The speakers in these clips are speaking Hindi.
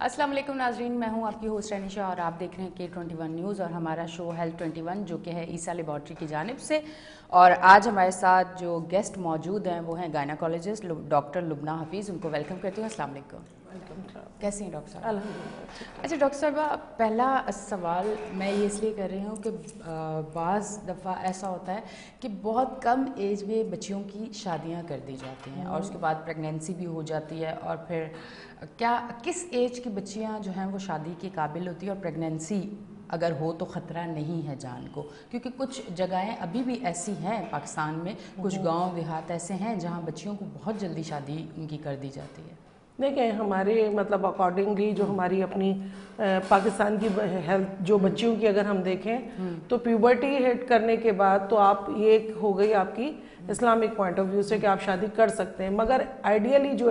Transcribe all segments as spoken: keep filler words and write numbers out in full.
अस्सलाम वालेकुम नाजरीन, मैं हूं आपकी होस्ट अनिशा और आप देख रहे हैं के ट्वेंटी वन न्यूज़ और हमारा शो हेल्थ ट्वेंटी वन जो कि है ईसा लेबॉर्ट्री की जानिब से। और आज हमारे साथ जो गेस्ट मौजूद हैं वो हैं गायनाकोलॉजिस्ट डॉक्टर लुबना हफीज़। उनको वेलकम करती हूँ। अस्सलाम वालेकुम। कैसे हैं डॉक्टर साहब? अल्हम्दुलिल्लाह। अच्छा डॉक्टर साहबा, पहला सवाल मैं ये इसलिए कर रही हूँ कि बाज़ दफ़ा ऐसा होता है कि बहुत कम एज में बच्चियों की शादियाँ कर दी जाती हैं और उसके बाद प्रेगनेंसी भी हो जाती है, और फिर क्या किस एज की बच्चियाँ जो हैं वो शादी के काबिल होती है और प्रेगनेंसी अगर हो तो ख़तरा नहीं है जान को? क्योंकि कुछ जगहें अभी भी ऐसी हैं पाकिस्तान में, कुछ गांव देहात ऐसे हैं जहां बच्चियों को बहुत जल्दी शादी उनकी कर दी जाती है। देखिए, हमारे मतलब अकॉर्डिंगली जो हमारी अपनी पाकिस्तान की हेल्थ जो बच्चियों की अगर हम देखें तो प्यूबर्टी हिट करने के बाद तो आप ये हो गई आपकी इस्लामिक पॉइंट ऑफ व्यू से कि आप शादी कर सकते हैं, मगर आइडियली जो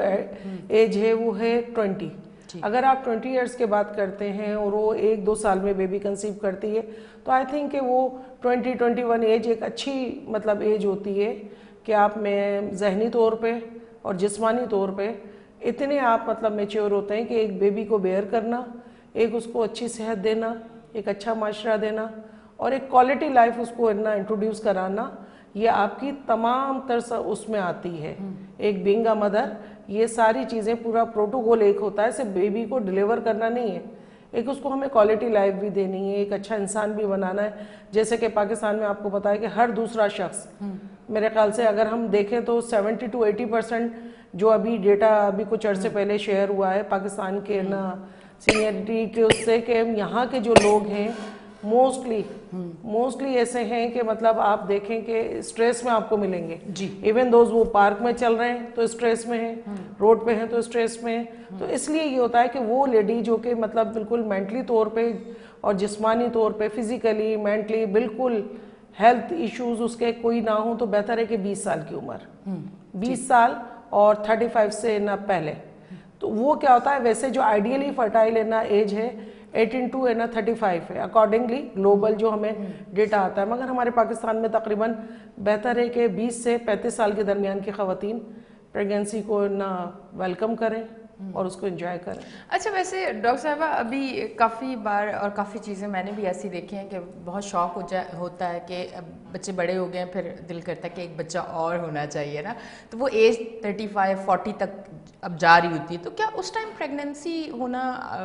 एज है वो है ट्वेंटी। अगर आप ट्वेंटी इयर्स के बाद करते हैं और वो एक दो साल में बेबी कंसीव करती है तो आई थिंक कि वो ट्वेंटी ट्वेंटी वन एज एक अच्छी मतलब एज होती है कि आप में जहनी तौर पे और जिस्मानी तौर पे इतने आप मतलब मेच्योर होते हैं कि एक बेबी को बेयर करना, एक उसको अच्छी सेहत देना, एक अच्छा माशरा देना और एक क्वालिटी लाइफ उसको इतना इंट्रोड्यूस कराना, ये आपकी तमाम तरह उसमें आती है। एक बीइंग अ मदर, ये सारी चीज़ें पूरा प्रोटोकॉल एक होता है, सिर्फ बेबी को डिलीवर करना नहीं है, एक उसको हमें क्वालिटी लाइफ भी देनी है, एक अच्छा इंसान भी बनाना है। जैसे कि पाकिस्तान में आपको पता है कि हर दूसरा शख्स, मेरे ख्याल से अगर हम देखें तो सेवेंटी टू एटी परसेंट जो अभी डेटा अभी कुछ अर्से पहले शेयर हुआ है पाकिस्तान के ना सीनियरिटी के उससे कि यहाँ के जो लोग हैं मोस्टली मोस्टली ऐसे हैं कि मतलब आप देखें कि स्ट्रेस में आपको मिलेंगे जी। इवन दोज वो पार्क में चल रहे हैं तो स्ट्रेस में हैं, रोड पे हैं तो स्ट्रेस में हैं। तो इसलिए ये होता है कि वो लेडी जो कि मतलब बिल्कुल मेंटली तौर पे और जिस्मानी तौर पे फिजिकली मेंटली बिल्कुल हेल्थ इश्यूज उसके कोई ना हो तो बेहतर है कि बीस साल की उम्र, बीस साल और पैंतीस से ना पहले। तो वो क्या होता है, वैसे जो आइडियली फर्टाइल है ना एज है अठारह टू है ना पैंतीस है अकॉर्डिंगली ग्लोबल जो हमें डेटा आता है, मगर हमारे पाकिस्तान में तकरीबन बेहतर है कि बीस से पैंतीस साल के दरमियान की ख़वातीन प्रेगनेंसी को ना वेलकम करें और उसको एंजॉय करें। अच्छा, वैसे डॉक्टर साहबा अभी काफ़ी बार और काफ़ी चीज़ें मैंने भी ऐसी देखी हैं कि बहुत शौक हो जा होता है कि अब बच्चे बड़े हो गए हैं, फिर दिल करता है कि एक बच्चा और होना चाहिए ना, तो वो एज थर्टी फाइव फोर्टी तक अब जा रही होती है। तो क्या उस टाइम प्रेगनेंसी होना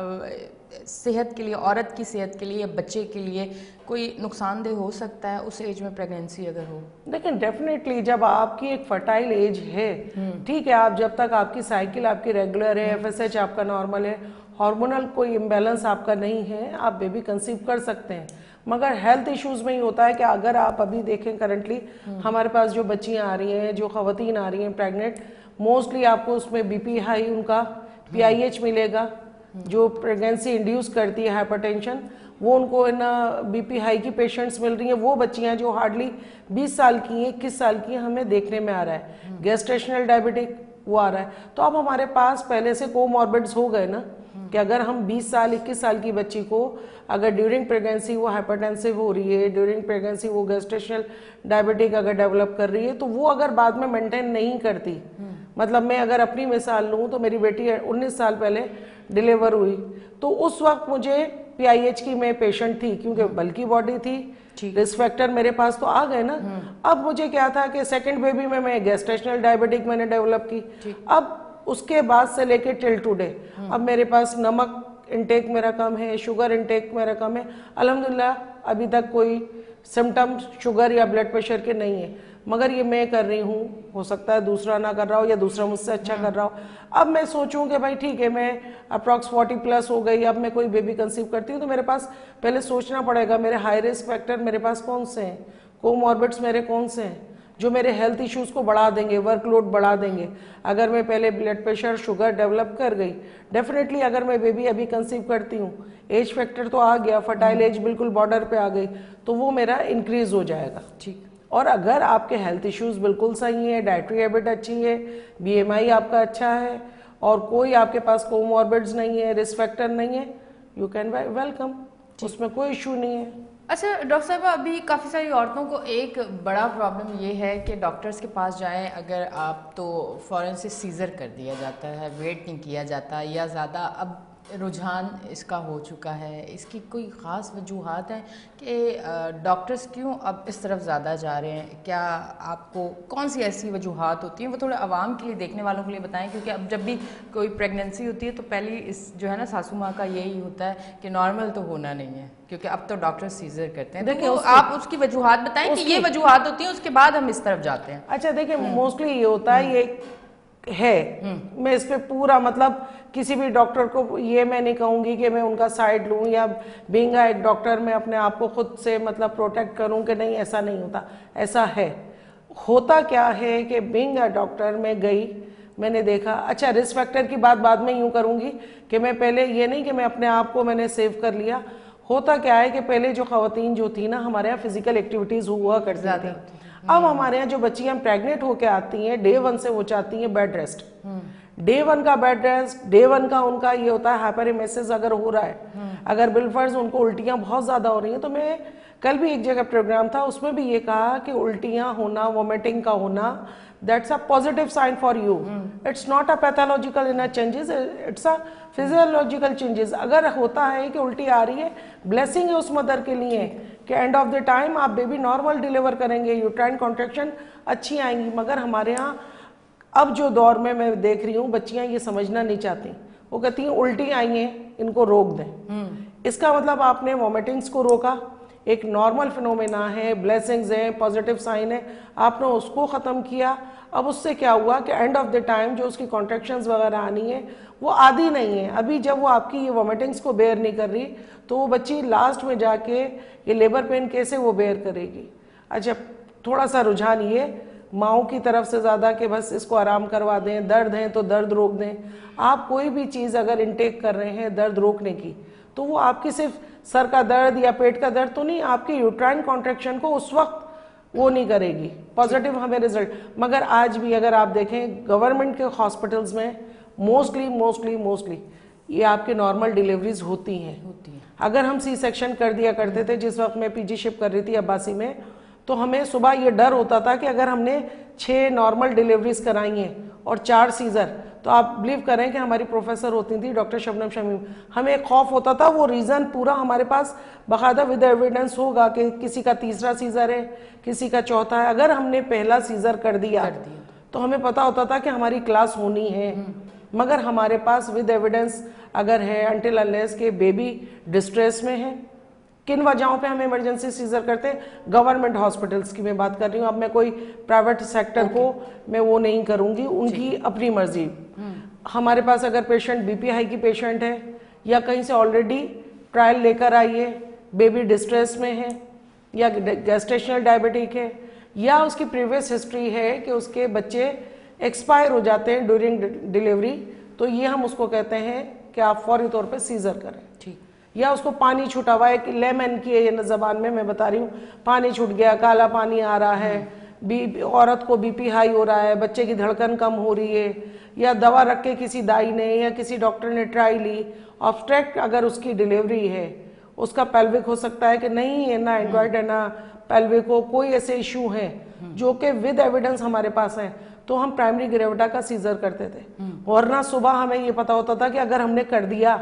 सेहत के लिए, औरत की सेहत के लिए, बच्चे के लिए कोई नुकसानदेह हो सकता है उस एज में प्रेगनेंसी अगर हो? लेकिन डेफिनेटली जब आपकी एक फर्टाइल एज है, ठीक है, आप जब तक आपकी साइकिल आपकी रेगुलर है, एफएसएच आपका नॉर्मल है, हार्मोनल कोई इम्बेलेंस आपका नहीं है, आप बेबी कंसीव कर सकते हैं। मगर हेल्थ इश्यूज में ही होता है कि अगर आप अभी देखें करंटली हमारे पास जो बच्चियां आ रही हैं, जो खवातीन आ रही हैं प्रेग्नेंट, मोस्टली आपको उसमें बीपी हाई, उनका पीआईएच मिलेगा जो प्रेगनेंसी इंड्यूस करती है हाइपरटेंशन, वो उनको ना बीपी हाई की पेशेंट्स मिल रही हैं। वो बच्चियां जो हार्डली बीस साल की हैं, इक्कीस साल की हैं, हमें देखने में आ रहा है गेस्टेशनल डायबिटिक वो आ रहा है। तो अब हमारे पास पहले से कोमॉर्बिड्स हो गए ना कि अगर हम बीस साल इक्कीस साल की बच्ची को अगर ड्यूरिंग प्रेगनेंसी वो हाइपरटेंसिव हो रही है, ड्यूरिंग प्रेगनेंसी वो गेस्टेशनल डायबिटिक अगर डेवलप कर रही है, तो वो अगर बाद में मेंटेन नहीं करती, मतलब मैं अगर अपनी मिसाल लूँ तो मेरी बेटी उन्नीस साल पहले डिलीवर हुई, तो उस वक्त मुझे पीआईएच की मैं पेशेंट थी क्योंकि बल्की बॉडी थी, रिस्क फैक्टर मेरे पास तो आ गए ना। अब मुझे क्या था कि सेकंड बेबी में मैं गेस्टेशनल डायबिटिक मैंने डेवलप की। अब उसके बाद से लेके टिल टुडे अब मेरे पास नमक इनटेक मेरा कम है, शुगर इनटेक मेरा कम है, अल्हम्दुलिल्लाह अभी तक कोई सिम्टम्स शुगर या ब्लड प्रेशर के नहीं है। मगर ये मैं कर रही हूँ, हो सकता है दूसरा ना कर रहा हो या दूसरा मुझसे अच्छा कर रहा हो। अब मैं सोचूं कि भाई ठीक है, मैं अप्रॉक्स फोर्टी प्लस हो गई, अब मैं कोई बेबी कंसीव करती हूँ तो मेरे पास पहले सोचना पड़ेगा मेरे हाई रिस्क फैक्टर मेरे पास कौन से हैं, कोमॉर्बिड्स मेरे कौन से हैं जो मेरे हेल्थ इश्यूज को बढ़ा देंगे, वर्कलोड बढ़ा देंगे। अगर मैं पहले ब्लड प्रेशर शुगर डेवलप कर गई, डेफिनेटली अगर मैं बेबी अभी कंसीव करती हूँ, एज फैक्टर तो आ गया, फर्टाइल एज बिल्कुल बॉर्डर पे आ गई, तो वो मेरा इंक्रीज हो जाएगा। ठीक। और अगर आपके हेल्थ इश्यूज बिल्कुल सही है, डाइटरी हैबिट अच्छी है, बीएमआई आपका अच्छा है और कोई आपके पास कोमॉर्बिड्स नहीं है, रिस्क फैक्टर नहीं है, यू कैन वेलकम, उसमें कोई इशू नहीं है। अच्छा डॉक्टर साहब, अभी काफ़ी सारी औरतों को एक बड़ा प्रॉब्लम ये है कि डॉक्टर्स के पास जाएं अगर आप तो फ़ौरन से सीज़र कर दिया जाता है, वेट नहीं किया जाता, या ज़्यादा अब रुझान इसका हो चुका है, इसकी कोई ख़ास वजूहात हैं कि डॉक्टर्स क्यों अब इस तरफ ज़्यादा जा रहे हैं? क्या आपको कौन सी ऐसी वजूहात होती हैं, वो थोड़ा आवाम के लिए, देखने वालों के लिए बताएं, क्योंकि अब जब भी कोई प्रेगनेंसी होती है तो पहले इस जो है ना सासू माँ का यही होता है कि नॉर्मल तो होना नहीं है, क्योंकि अब तो डॉक्टर सीजर करते हैं। देखिए, तो आप उसकी वजूहात बताएं कि ये वजूहात होती हैं, उसके बाद हम इस तरफ जाते हैं। अच्छा देखिए, मोस्टली ये होता है, ये है, मैं इस पे पूरा मतलब किसी भी डॉक्टर को ये मैं नहीं कहूँगी कि मैं उनका साइड लूँ या बीइंग एक डॉक्टर मैं अपने आप को खुद से मतलब प्रोटेक्ट करूँ कि नहीं, ऐसा नहीं होता। ऐसा है, होता क्या है कि बीइंग अ डॉक्टर मैं गई, मैंने देखा। अच्छा, रिस्क फैक्टर की बात बाद में यूँ करूँगी कि मैं पहले ये नहीं कि मैं अपने आप को मैंने सेव कर लिया। होता क्या है कि पहले जो खवातीन जो थी ना, हमारे यहाँ फिजिकल एक्टिविटीज़ हुआ करती थी। अब हमारे यहाँ जो बच्चियाँ प्रेग्नेंट होकर आती हैं, डे वन से वो चाहती हैं बेड रेस्ट। डे वन का बेड रेस्ट, डे वन का उनका ये होता है हाइपरेमेसिस अगर हो रहा है, अगर बिलफर्ज उनको उल्टियाँ बहुत ज़्यादा हो रही हैं। तो मैं कल भी एक जगह प्रोग्राम था, उसमें भी ये कहा कि उल्टियाँ होना, वोमिटिंग का होना, that's a positive sign for you. It's not a pathological in a changes, it's a physiological changes. अगर होता है कि उल्टी आ रही है, ब्लेसिंग है उस मदर के लिए कि एंड ऑफ द टाइम आप बेबी नॉर्मल डिलीवर करेंगे, यूट्राइन कॉन्ट्रैक्शन अच्छी आएंगी। मगर हमारे यहाँ अब जो दौर में मैं देख रही हूँ, बच्चियाँ ये समझना नहीं चाहती। वो कहती हैं उल्टी आई हैं, इनको रोक दें। इसका मतलब आपने वॉमिटिंग्स को रोका, एक नॉर्मल फिनोमेना है, ब्लेसिंग्स है, पॉजिटिव साइन है, आपने उसको ख़त्म किया। अब उससे क्या हुआ कि एंड ऑफ द टाइम जो उसकी कॉन्ट्रैक्शंस वगैरह आनी है वो आधी नहीं है। अभी जब वो आपकी ये वॉमिटिंग्स को बेयर नहीं कर रही, तो वो बच्ची लास्ट में जाके ये लेबर पेन कैसे वो बेयर करेगी। अच्छा, थोड़ा सा रुझान ये माओं की तरफ से ज़्यादा कि बस इसको आराम करवा दें, दर्द है तो दर्द रोक दें। आप कोई भी चीज़ अगर इंटेक कर रहे हैं दर्द रोकने की, तो वो आपकी सिर्फ सर का दर्द या पेट का दर्द तो नहीं, आपकी यूट्राइन कॉन्ट्रैक्शन को उस वक्त वो नहीं करेगी, पॉजिटिव हमें रिजल्ट। मगर आज भी अगर आप देखें गवर्नमेंट के हॉस्पिटल्स में मोस्टली मोस्टली मोस्टली ये आपके नॉर्मल डिलीवरीज होती हैं होती हैं। अगर हम सी सेक्शन कर दिया करते थे, जिस वक्त मैं पीजीशिप कर रही थी अब्बासी में, तो हमें सुबह ये डर होता था कि अगर हमने छः नॉर्मल डिलीवरीज कराई हैं और चार सीज़र, तो आप बिलीव करें कि हमारी प्रोफेसर होती थी डॉक्टर शबनम शमीम, हमें एक खौफ होता था। वो रीज़न पूरा हमारे पास बाकायदा विद एविडेंस होगा कि किसी का तीसरा सीज़र है, किसी का चौथा है। अगर हमने पहला सीज़र कर दिया, कर दिया तो हमें पता होता था कि हमारी क्लास होनी है। मगर हमारे पास विद एविडेंस अगर है, अनटिल अनलेस के बेबी डिस्ट्रेस में है, किन वजहों पे हम इमरजेंसी सीजर करते हैं, गवर्नमेंट हॉस्पिटल्स की मैं बात कर रही हूँ। अब मैं कोई प्राइवेट सेक्टर okay. को मैं वो नहीं करूँगी, उनकी अपनी मर्जी। हमारे पास अगर पेशेंट बीपी हाई की पेशेंट है या कहीं से ऑलरेडी ट्रायल लेकर आई है, बेबी डिस्ट्रेस में है या गेस्टेशनल डायबिटिक है, या उसकी प्रीवियस हिस्ट्री है कि उसके बच्चे एक्सपायर हो जाते हैं ड्यूरिंग डिलीवरी, तो ये हम उसको कहते हैं कि आप फौरी तौर पे सीजर करें। ठीक, या उसको पानी छूटा हुआ है, लेमन की जबान में मैं बता रही हूँ, पानी छूट गया, काला पानी आ रहा है, बी औरत को बीपी हाई हो रहा है, बच्चे की धड़कन कम हो रही है, या दवा रख के किसी दाई ने या किसी डॉक्टर ने ट्राई ली, ऑब्स्ट्रैक्ट अगर उसकी डिलीवरी है, उसका पेल्विक हो सकता है कि नहीं है ना एंड्रॉइड है ना पेल्विक हो, कोई ऐसे इशू हैं जो कि विद एविडेंस हमारे पास हैं, तो हम प्राइमरी ग्रेविटा का सीजर करते थे। वरना सुबह हमें ये पता होता था कि अगर हमने कर दिया,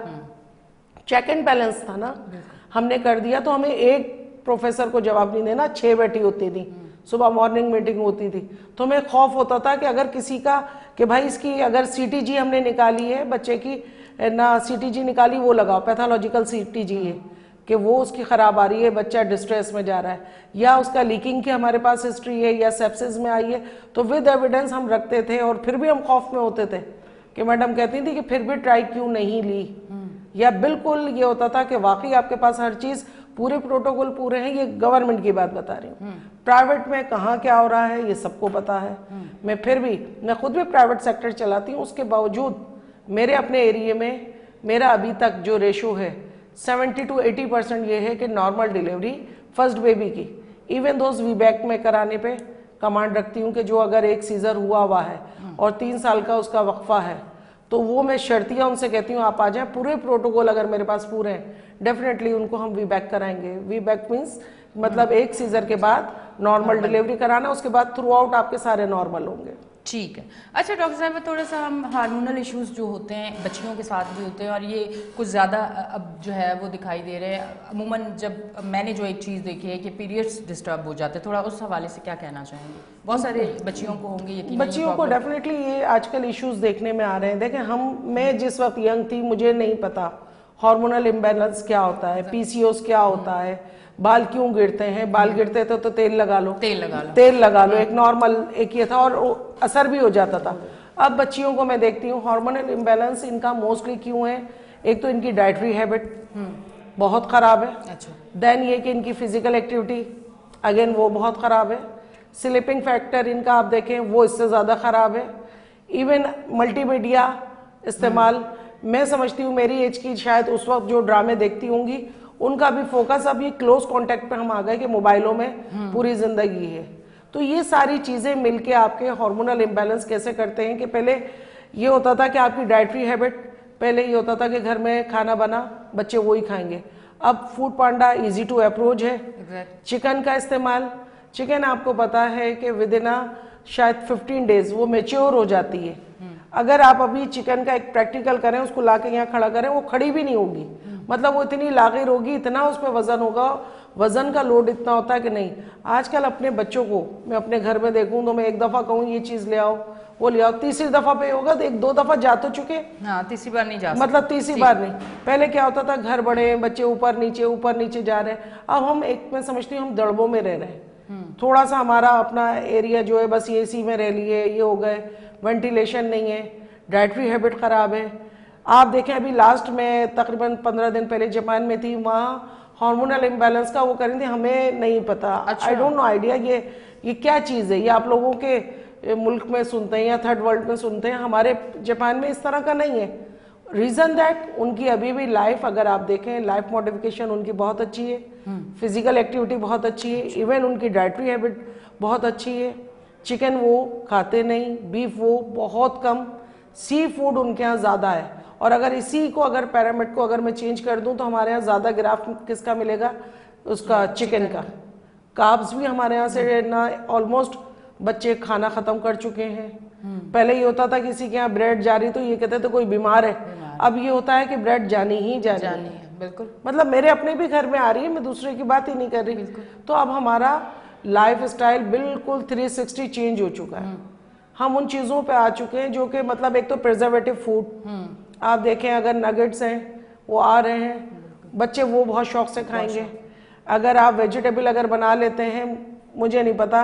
चेक एंड बैलेंस था ना, हमने कर दिया तो हमें एक प्रोफेसर को जवाब नहीं देना, छह बैठी होती थी, सुबह मॉर्निंग मीटिंग होती थी, तो हमें खौफ होता था कि अगर किसी का कि भाई इसकी अगर सीटीजी हमने निकाली है, बच्चे की ना सीटीजी निकाली वो लगाओ, पैथोलॉजिकल सीटीजी है कि वो उसकी खराब आ रही है, बच्चा डिस्ट्रेस में जा रहा है, या उसका लीकिंग की हमारे पास हिस्ट्री है या सेप्सिस में आई है, तो विद एविडेंस हम रखते थे। और फिर भी हम खौफ में होते थे कि मैडम कहती थी कि फिर भी ट्राई क्यों नहीं ली, या बिल्कुल ये होता था कि वाकई आपके पास हर चीज पूरे प्रोटोकॉल पूरे हैं। ये गवर्नमेंट की बात बता रही हूँ, प्राइवेट में कहाँ क्या हो रहा है ये सबको पता है। मैं फिर भी मैं खुद भी प्राइवेट सेक्टर चलाती हूँ, उसके बावजूद मेरे अपने एरिया में मेरा अभी तक जो रेशो है सेवेंटी टू एटी परसेंट ये है कि नॉर्मल डिलीवरी फर्स्ट बेबी की, इवन दोस्त वी बैक में कराने पे कमांड रखती हूँ कि जो अगर एक सीजर हुआ हुआ है और तीन साल का उसका वक्फा है, तो वो मैं शर्तिया उनसे कहती हूँ आप आ जाएं, पूरे प्रोटोकॉल अगर मेरे पास पूरे हैं डेफिनेटली उनको हम वी बैक कराएंगे। वी बैक मीन्स मतलब एक सीजर के बाद नॉर्मल डिलीवरी कराना, उसके बाद थ्रू आउट आपके सारे नॉर्मल होंगे। ठीक है। अच्छा डॉक्टर साहब, थोड़ा सा हम हार्मोनल इश्यूज जो होते हैं बच्चियों के साथ भी होते हैं और ये कुछ ज़्यादा अब जो है वो दिखाई दे रहे हैं अमूमन। जब मैंने जो एक चीज़ देखी है कि पीरियड्स डिस्टर्ब हो जाते हैं, थोड़ा उस हवाले से क्या कहना चाहेंगे? बहुत सारे बच्चियों को होंगे यकीनन बच्चियों को डेफिनेटली ये आजकल इश्यूज देखने में आ रहे हैं। देखें, हम मैं जिस वक्त यंग थी मुझे नहीं पता हार्मोनल इम्बैलेंस क्या होता है, पीसीओएस क्या होता है, बाल क्यों गिरते हैं, बाल गिरते थे तो तेल लगा लो तेल लगा लो तेल लगा लो एक नॉर्मल एक ये था और असर भी हो जाता था। अब बच्चियों को मैं देखती हूँ हार्मोनल इम्बैलेंस इनका मोस्टली क्यों है? एक तो इनकी डाइटरी हैबिट बहुत खराब है। अच्छा। देन ये कि इनकी फिजिकल एक्टिविटी अगेन वो बहुत खराब है। स्लीपिंग फैक्टर इनका आप देखें वो इससे ज़्यादा खराब है। इवन मल्टीमीडिया इस्तेमाल, मैं समझती हूँ मेरी एज की शायद उस वक्त जो ड्रामे देखती होंगी उनका भी फोकस अब ये क्लोज कांटेक्ट पे हम आ गए कि मोबाइलों में पूरी जिंदगी है। तो ये सारी चीज़ें मिलके आपके हार्मोनल इम्बैलेंस कैसे करते हैं कि पहले ये होता था कि आपकी डाइटरी हैबिट, पहले ये होता था कि घर में खाना बना बच्चे वो ही खाएंगे। अब Foodpanda easy to approach है। exactly. चिकन का इस्तेमाल, चिकन आपको पता है कि विद इन शायद फिफ्टीन डेज वो मेच्योर हो जाती है। अगर आप अभी चिकन का एक प्रैक्टिकल करें, उसको ला के यहाँ खड़ा करें, वो खड़ी भी नहीं होगी। मतलब वो इतनी लागिर होगी, इतना उस पर वजन होगा, वजन का लोड इतना होता है कि नहीं। आजकल अपने बच्चों को मैं अपने घर में देखूं तो मैं एक दफ़ा कहूँ ये चीज़ ले आओ वो ले आओ, तीसरी दफ़ा पे होगा तो एक दो दफ़ा जा तो चुके, हाँ तीसरी बार नहीं जा मतलब तीसरी बार नहीं। पहले क्या होता था, घर बड़े बच्चे ऊपर नीचे ऊपर नीचे जा रहे हैं। अब हम एक मैं समझती हूँ हम दड़बों में रह रहे हैं। थोड़ा सा हमारा अपना एरिया जो है बस ये सी में रह लिए, ये हो गए, वेंटिलेशन नहीं है, डाइटरी हैबिट ख़राब है। आप देखें अभी लास्ट में तकरीबन पंद्रह दिन पहले जापान में थी, वहाँ हार्मोनल इम्बैलेंस का वो कर रही थी, हमें नहीं पता। आई डोंट नो आइडिया ये ये क्या चीज़ है। ये आप लोगों के मुल्क में सुनते हैं या थर्ड वर्ल्ड में सुनते हैं, हमारे जापान में इस तरह का नहीं है। रीज़न दैट उनकी अभी भी लाइफ, अगर आप देखें लाइफ मॉडिफिकेशन उनकी बहुत अच्छी है, फिजिकल एक्टिविटी बहुत अच्छी है, इवन उनकी डाइटरी हैबिट बहुत अच्छी है। चिकन वो खाते नहीं, बीफ वो बहुत कम, सी फूड उनके यहाँ ज़्यादा है। और अगर इसी को अगर पैरामिड को अगर मैं चेंज कर दूं तो हमारे यहाँ ज़्यादा ग्राफ किसका मिलेगा? उसका चिकन का। कार्ब्स भी हमारे यहाँ से ना ऑलमोस्ट बच्चे खाना ख़त्म कर चुके हैं। पहले ये होता था किसी के यहाँ ब्रेड जा रही तो ये कहते थे कोई बीमार है, अब ये होता है कि ब्रेड जानी ही जानी, जानी है। बिल्कुल, मतलब मेरे अपने भी घर में आ रही है, मैं दूसरे की बात ही नहीं कर रही। तो अब हमारा लाइफ स्टाइल बिल्कुल थ्री सिक्सटी चेंज हो चुका है। हम उन चीज़ों पे आ चुके हैं जो कि मतलब एक तो प्रिजर्वेटिव फूड आप देखें, अगर नगेट्स हैं वो आ रहे हैं, बच्चे वो बहुत शौक से खाएंगे। अगर आप वेजिटेबल अगर बना लेते हैं, मुझे नहीं पता,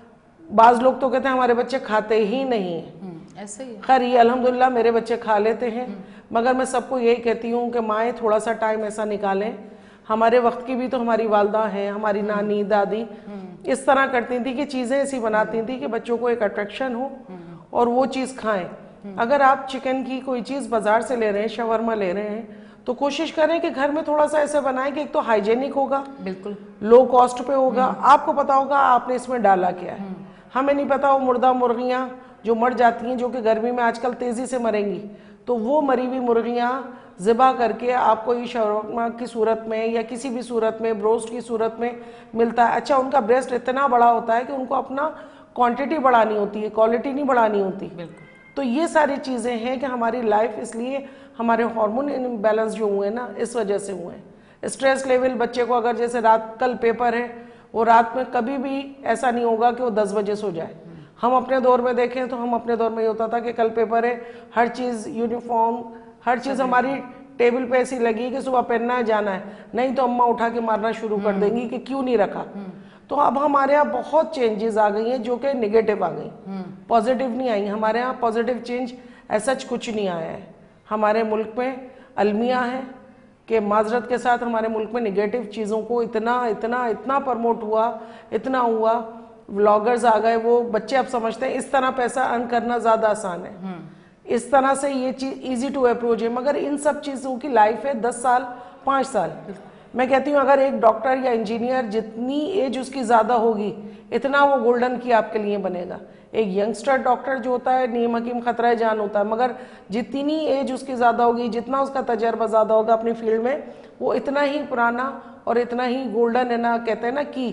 बाज़ लोग तो कहते हैं हमारे बच्चे खाते ही नहीं हैं, ऐसे ही। खैर ये अल्हम्दुलिल्लाह मेरे बच्चे खा लेते हैं। मगर मैं सबको यही कहती हूँ कि माएँ थोड़ा सा टाइम ऐसा निकालें। हमारे वक्त की भी तो हमारी वालदा हैं, हमारी नानी दादी इस तरह करती थी कि चीज़ें ऐसी बनाती थी कि बच्चों को एक अट्रैक्शन हो और वो चीज़ खाएं। अगर आप चिकन की कोई चीज़ बाजार से ले रहे हैं, शवरमा ले रहे हैं, तो कोशिश करें कि घर में थोड़ा सा ऐसे बनाएं कि एक तो हाइजेनिक होगा, बिल्कुल लो कॉस्ट पे होगा, आपको पता होगा आपने इसमें डाला क्या है। हमें नहीं पता वो मुर्दा मुर्गियाँ जो मर जाती हैं, जो कि गर्मी में आजकल तेज़ी से मरेंगी, तो वो मरी हुई मुर्गियाँ ज़िबा करके आपको ये शवरमा की सूरत में या किसी भी सूरत में, ब्रोस्ट की सूरत में मिलता है। अच्छा, उनका ब्रेस्ट इतना बड़ा होता है कि उनको अपना क्वांटिटी बढ़ानी होती है, क्वालिटी नहीं बढ़ानी होती। तो ये सारी चीज़ें हैं कि हमारी लाइफ, इसलिए हमारे हार्मोन इम्बैलेंस जो हुए ना इस वजह से हुए हैं। स्ट्रेस लेवल बच्चे को, अगर जैसे रात कल पेपर है, वो रात में कभी भी ऐसा नहीं होगा कि वो दस बजे सो जाए। हम अपने दौर में देखें तो हम अपने दौर में ये होता था कि कल पेपर है, हर चीज़ यूनिफॉर्म, हर चीज़ हमारी टेबल पे ऐसी लगी कि सुबह पहनना है, जाना है, नहीं तो अम्मा उठा के मारना शुरू कर देंगी कि क्यों नहीं रखा। तो अब हमारे यहाँ बहुत चेंजेस आ गई हैं जो कि निगेटिव आ गई, पॉजिटिव नहीं आई। हमारे यहाँ पॉजिटिव चेंज ऐसा कुछ नहीं आया है। हमारे मुल्क में अलमिया है कि माजरत के साथ हमारे मुल्क में निगेटिव चीज़ों को इतना इतना इतना प्रमोट हुआ, इतना हुआ, व्लॉगर्स आ गए, वो बच्चे अब समझते हैं इस तरह पैसा अर्न करना ज़्यादा आसान है, इस तरह से ये चीज़ इजी टू अप्रोच है। मगर इन सब चीज़ों की लाइफ है दस साल पाँच साल। मैं कहती हूँ अगर एक डॉक्टर या इंजीनियर जितनी एज उसकी ज़्यादा होगी इतना वो गोल्डन की आपके लिए बनेगा। एक यंगस्टर डॉक्टर जो होता है नीम हकीम खतरा जान होता है, मगर जितनी एज उसकी ज़्यादा होगी, जितना उसका तजर्बा ज़्यादा होगा अपनी फील्ड में, वो इतना ही पुराना और इतना ही गोल्डन है ना, कहते हैं ना कि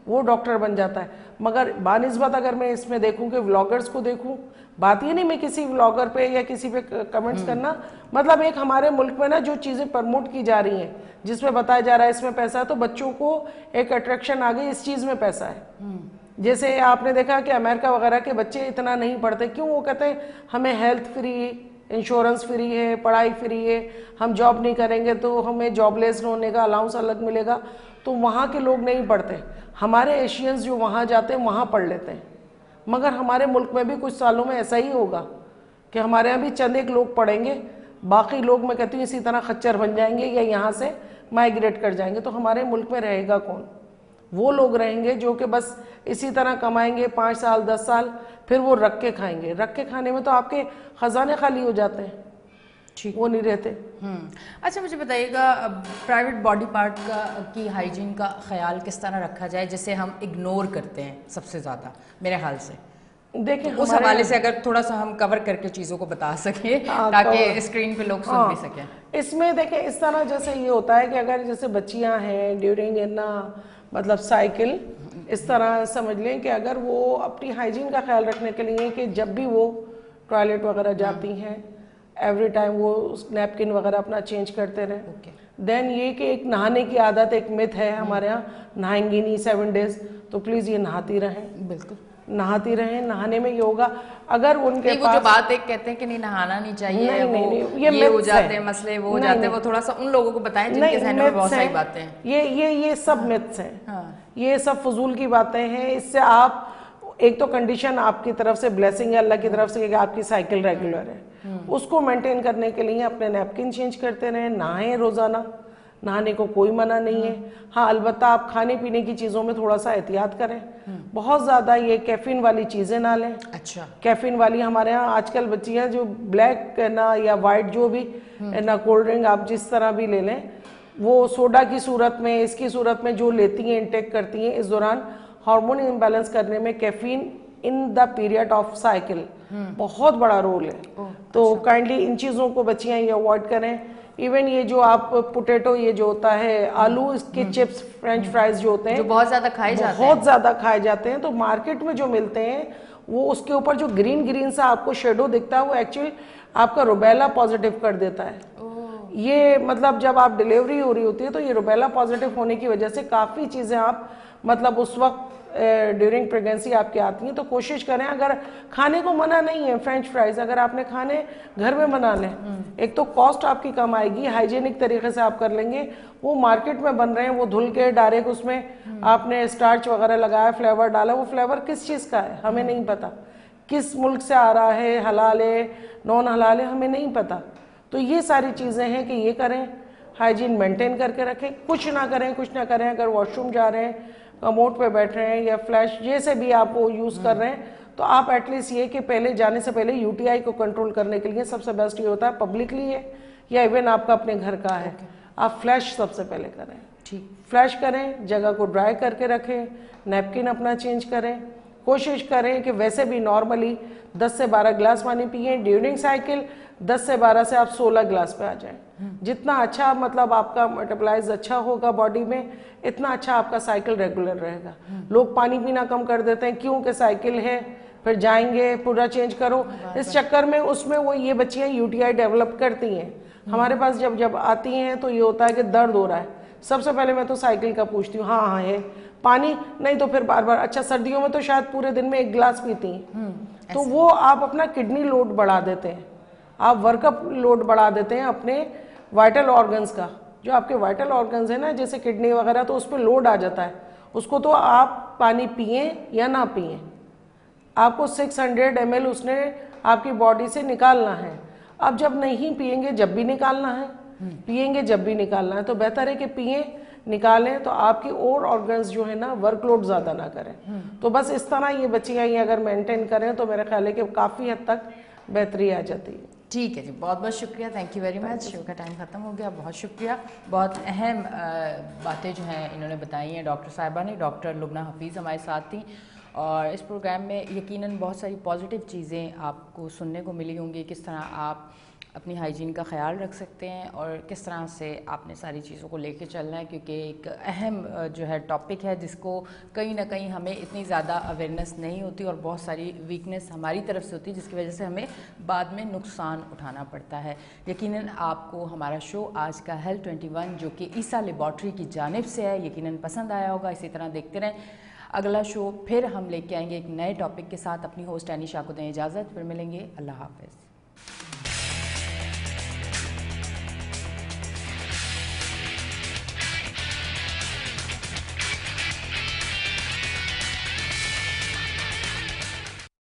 वो डॉक्टर बन जाता है। मगर बानिस्बत अगर मैं इसमें देखूं कि व्लॉगर्स को देखूं, बात ये नहीं मैं किसी व्लॉगर पे या किसी पे कमेंट्स करना, मतलब एक हमारे मुल्क में ना जो चीज़ें प्रमोट की जा रही हैं, जिसमें बताया जा रहा है इसमें पैसा है, तो बच्चों को एक अट्रैक्शन आ गई इस चीज़ में पैसा है। जैसे आपने देखा कि अमेरिका वगैरह के बच्चे इतना नहीं पढ़ते, क्यों? वो कहते हैं हमें हेल्थ फ्री, इंश्योरेंस फ्री है, पढ़ाई फ्री है, हम जॉब नहीं करेंगे तो हमें जॉबलेस होने का अलाउंस अलग मिलेगा, तो वहाँ के लोग नहीं पढ़ते। हमारे एशियंस जो वहाँ जाते हैं वहाँ पढ़ लेते हैं। मगर हमारे मुल्क में भी कुछ सालों में ऐसा ही होगा कि हमारे यहाँ भी चंद एक लोग पढ़ेंगे, बाकी लोग मैं कहती हूँ इसी तरह खच्चर बन जाएंगे या यहाँ से माइग्रेट कर जाएंगे। तो हमारे मुल्क में रहेगा कौन? वो लोग रहेंगे जो कि बस इसी तरह कमाएंगे पाँच साल दस साल, फिर वो रख के खाएंगे। रख के खाने में तो आपके खजाने खाली हो जाते हैं, ठीक वो नहीं रहते। हम्म अच्छा मुझे बताइएगा, प्राइवेट बॉडी पार्ट का की हाइजीन का ख्याल किस तरह रखा जाए जिसे हम इग्नोर करते हैं सबसे ज़्यादा मेरे ख्याल से? देखिए उस हवाले से अगर थोड़ा सा हम कवर करके चीज़ों को बता सकें ताकि स्क्रीन पे लोग सुन भी सकें। इसमें देखें इस तरह जैसे ये होता है कि अगर जैसे बच्चियां हैं ड्यूरिंग ना मतलब साइकिल, इस तरह समझ लें कि अगर वो अपनी हाइजीन का ख्याल रखने के लिए कि जब भी वो टॉयलेट वगैरह जाती हैं एवरी टाइम वो नैपकिन वगैरह अपना चेंज करते रहे। Then okay. ये कि एक नहाने की आदत एक मिथ है हमारे यहाँ, नहाएंगी नहीं सेवन डेज, तो प्लीज़ ये नहाती रहें, बिल्कुल नहाती रहें। नहाने में ये होगा अगर उनके पास जो बात एक कहते हैं कि नहीं नहाना नहीं चाहिए, नहीं, वो, नहीं, नहीं, ये, ये हो जाते हैं मसले, वो हो जाते हैं, वो थोड़ा सा उन लोगों को बताएं जिनके ज़हन में बहुत सारी बातें हैं। ये ये ये सब मिथ्स हैं, हाँ। ये सब फजूल की बातें हैं। इससे आप एक तो कंडीशन आपकी तरफ से ब्लेसिंग है अल्लाह की तरफ से कि आपकी साइकिल रेगुलर है, उसको मेंटेन करने के लिए अपने नैपकिन चेंज करते रहें, नहाएं रोज़ाना, नहाने को कोई मना नहीं है। हाँ अलबत्ता आप खाने पीने की चीज़ों में थोड़ा सा एहतियात करें, बहुत ज़्यादा ये कैफीन वाली चीज़ें ना लें। अच्छा कैफीन वाली हमारे यहाँ आजकल बच्चियाँ जो ब्लैक ना या वाइट जो भी ना कोल्ड ड्रिंक आप जिस तरह भी ले लें, वो सोडा की सूरत में इसकी सूरत में जो लेती हैं इंटेक करती हैं, इस दौरान हार्मोन इम्बैलेंस करने में caffeine in the period of cycle बहुत बड़ा रोल है। तो काइंडली इन चीज़ों को बच्चियाँ ये अवॉइड करें। इवन ये जो आप पोटैटो ये जो होता है आलू इसके चिप्स फ्रेंच फ्राइज जो होते हैं जो बहुत ज़्यादा खाए जाते हैं बहुत ज़्यादा खाए जाते हैं, तो मार्केट में जो मिलते हैं वो उसके ऊपर जो ग्रीन ग्रीन सा आपको शेडो दिखता है वो एक्चुअली आपका रुबेला पॉजिटिव कर देता है। ये मतलब जब आप डिलीवरी हो रही होती है तो ये रुबेला पॉजिटिव होने की वजह से काफ़ी चीज़ें आप मतलब उस वक्त ड्यूरिंग प्रेगनेंसी आपकी आती हैं। तो कोशिश करें, अगर खाने को मना नहीं है फ्रेंच फ्राइज अगर आपने खाने घर में बना लें, एक तो कॉस्ट आपकी कम आएगी, हाइजीनिक तरीके से आप कर लेंगे। वो मार्केट में बन रहे हैं वो धुल के डायरेक्ट उसमें आपने स्टार्च वगैरह लगाया, फ्लेवर डाला, वो फ्लेवर किस चीज़ का है हमें नहीं पता, किस मुल्क से आ रहा है, हलाल है नॉन हलाल है हमें नहीं पता। तो ये सारी चीज़ें हैं कि ये करें, हाइजीन मेंटेन करके रखें, कुछ ना करें कुछ ना करें। अगर वॉशरूम जा रहे हैं, कमोड पे बैठ रहे हैं या फ्लैश जैसे भी आप वो यूज़ कर रहे हैं, तो आप एटलीस्ट ये कि पहले जाने से पहले यूटीआई को कंट्रोल करने के लिए सबसे बेस्ट ये होता है, पब्लिकली है या इवन आपका अपने घर का है, आप फ्लैश सबसे पहले करें। ठीक फ्लैश करें, जगह को ड्राई करके रखें, नैपकिन अपना चेंज करें, कोशिश करें कि वैसे भी नॉर्मली दस से बारह गिलास पानी पिए, ड्यूरिंग साइकिल दस से बारह से आप सोलह गिलास पे आ जाएं। जितना अच्छा मतलब आपका मेटाबॉलाइज अच्छा होगा बॉडी में, इतना अच्छा आपका साइकिल रेगुलर रहेगा। लोग पानी पीना कम कर देते हैं क्योंकि साइकिल है, फिर जाएंगे पूरा चेंज करो, इस चक्कर में उसमें वो ये बच्चियाँ यूटीआई डेवलप करती हैं। हमारे पास जब जब आती हैं तो ये होता है कि दर्द हो रहा है, सबसे पहले मैं तो साइकिल का पूछती हूँ, हाँ हाँ है, पानी नहीं तो फिर बार बार। अच्छा सर्दियों में तो शायद पूरे दिन में एक गिलास पीती हैं, तो वो आप अपना किडनी लोड बढ़ा देते हैं, आप वर्कअप लोड बढ़ा देते हैं अपने वाइटल ऑर्गन्स का। जो आपके वाइटल ऑर्गन्स है ना जैसे किडनी वगैरह, तो उस पर लोड आ जाता है, उसको तो आप पानी पिए या ना पिए, आपको छह सौ एम एल उसने आपकी बॉडी से निकालना है। अब जब नहीं पिएंगे जब भी निकालना है, पिएंगे जब भी निकालना है, तो बेहतर है कि पिए निकालें तो आपकी और ऑर्गन्स जो है ना वर्कलोड ज़्यादा ना करें। तो बस इस तरह ये बच्चियाँ ये अगर मेंटेन करें तो मेरा ख्याल है कि काफ़ी हद तक बेहतरी आ जाती है। ठीक है जी, बहुत बहुत शुक्रिया, thank you very much. Show का टाइम ख़त्म हो गया, बहुत शुक्रिया। बहुत अहम बातें जो हैं इन्होंने बताई हैं डॉक्टर साहिबा ने। डॉक्टर लुबना हफीज़ हमारे साथ थी और इस प्रोग्राम में यकीनन बहुत सारी पॉजिटिव चीज़ें आपको सुनने को मिली होंगी, किस तरह आप अपनी हाइजीन का ख्याल रख सकते हैं और किस तरह से आपने सारी चीज़ों को लेके चलना है, क्योंकि एक अहम जो है टॉपिक है जिसको कहीं ना कहीं हमें इतनी ज़्यादा अवेयरनेस नहीं होती और बहुत सारी वीकनेस हमारी तरफ से होती है जिसकी वजह से हमें बाद में नुकसान उठाना पड़ता है। यकीनन आपको हमारा शो आज का हेल्थ ट्वेंटी वन जो कि ईसा लेबॉर्ट्री की जानिब से है यकीनन पसंद आया होगा। इसी तरह देखते रहें। अगला शो फिर हम लेके आएंगे एक नए टॉपिक के साथ। अपनी होस्ट एनिशा को दें इजाज़त, फिर मिलेंगे। अल्लाह हाफ़िज़।